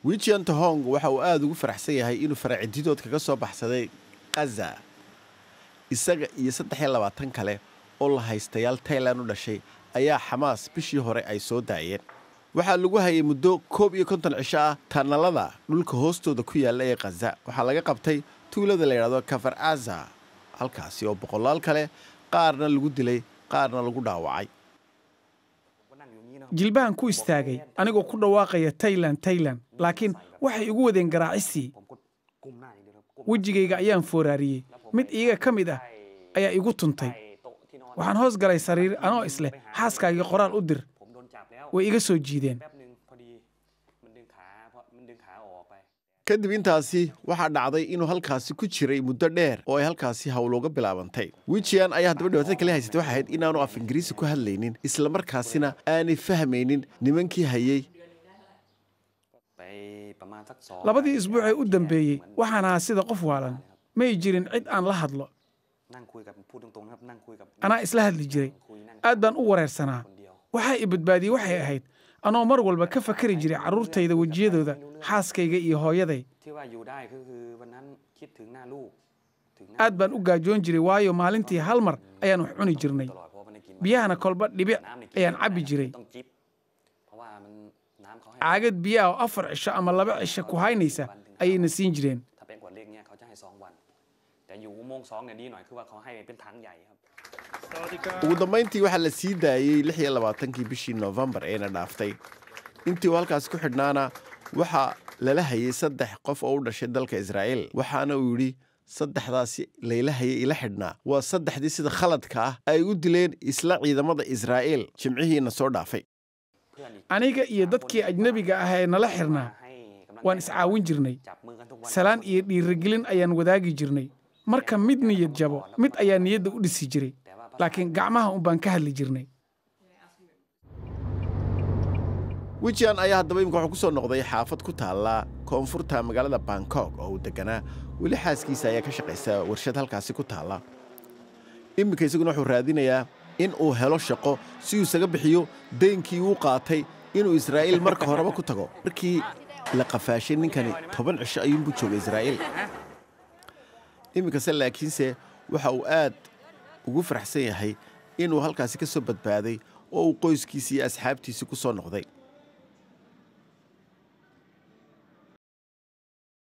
Wijian Tahong waxa uu aad ugu faraxsan yahay inuu faraacididood kaga soo baxsaday Gaza isaga iyo 23 kale oo la haystayaal Thailand u dhashay ayaa Xamaas bishii hore ay soo daayeen waxa lagu hayay muddo 51 cisho ah tanalada dhulka hoostooda ku yaala ee Gaza waxa laga qabtay tuulada la yiraahdo Kafar Aza halkaasi oo boqolaal kale qaarna lagu dilay qaarna lagu dhaawacay jilbahan ku istaagay anigoo ku dhawaaqaya Thailand laakiin waxay igu wadeen garaacisii wajigayga ayaan foorariyay mid iyaga kamid ah ayaa igu tuntay waxaan hoos galay sariir anoo isle xaaskaaga qoraal u dir way iga soo jiideen kadib intaasi waxa dhacday inuu halkaasi ku jiray muddo dheer oo ay halkaasi hawlooga bilaabantay Wijian ayaa hadaba dhawaatada kale haysatay waxa ahayd inaanu af Ingiriisi ku hadlaynin isla markaasina aanay fahmaynin nimankii hayay labadii isbuuc ee u dambeeyay waxaan ahaa sida qof waalan may jirin cid aan la hadlo anaa isla hadli jiray aad baan u wareersanaa waxa i badbaadiyay waxay ahayd anoo mar walba ka fakari jiray carruurtayda wajiyadooda xaaskayga iyo hooyaday aad baan u gaajoon jiray waayo maalintii hal mar ayaan wax cuni jirnay biyahana kolba dhibic ayaan cabbi jiray caagad biyaha oo 4 cisho ama 2 cisho ku haynaysa ayayna siin jireen ugu dambeyntii waxa la sii daayay 26kii bishii November ee na dhaaftay intii halkaas ku xidhnaana waxa lala hayay 3 qof oo u dhashay dalka Israa'iil waxaana uu yiri saddexdaasi layla hayay ila xidhnaa waa saddexdii sida khaladka ah ay u dileen isla ciidamada Israa'iil jimcihiina soo dhaafay aniga iyo dadkii ajnabiga ah ee nala xirnaa waan iscaawin jirnay salaan iyo dhiirigelin ayaan wadaagi jirnay marka mid niyad jabo mid ayaa niyadda u dhisi jiray laakiin gacmaha u baan ka hadli jirnay Wijian ayaa hadaba imika wuxuu ku soo noqday xaafad ku taala koonfurta magaalada Bangkok oo uu deganaa weli xaaskiisa ayaa ka shaqeysa warshad halkaasi ku taala imika isaguna wuxuu raadinayaa in uu helo shaqo si uu isaga bixiyo deenkii uu qaatay inuu Israa'iil marka horeba ku tago markii la qafaashay ninkani 10 cisho ayuu joogay Israa'iil imika laakiinse waxa uu aad ugu faraxsan yahay inuu halkaasi ka soo badbaaday oo uu qoyskiisa iyo asxaabtiisa ku soo noqday